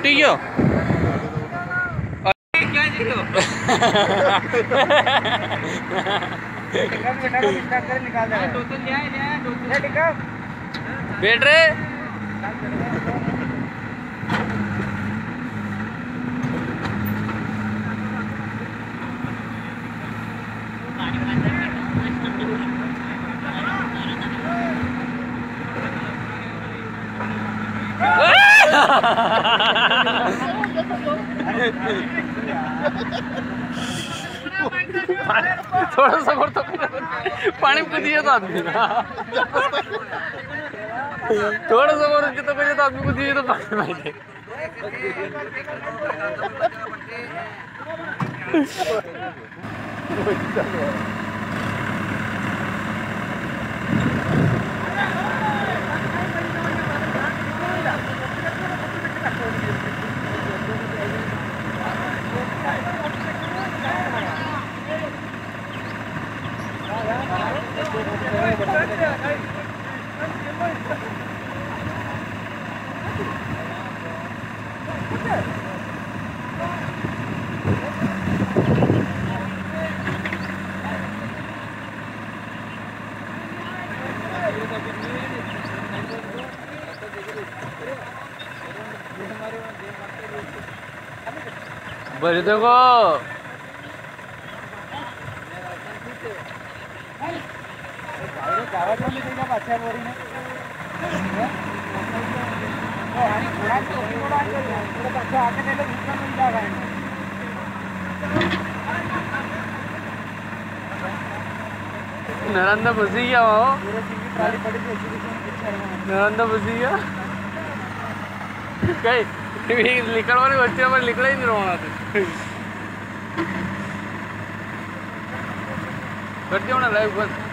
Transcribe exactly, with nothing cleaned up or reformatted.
फुटी गयो क्या जियो निकाल दे दो तो ले आए ले आए दो तो टिका बैठ रे थोड़ा सा और तो पानी में कूदिए तो आदमी थोड़ा सा और तो कूदिए तो आदमी कूदिए तो पानी में दे बड़े देखो नरंदा बसी गया वो नरंदा बसी गया कहीं लिखण वाली बच्चे पर लिखना ही नहीं रोना कर दिया ना लाइव बंद।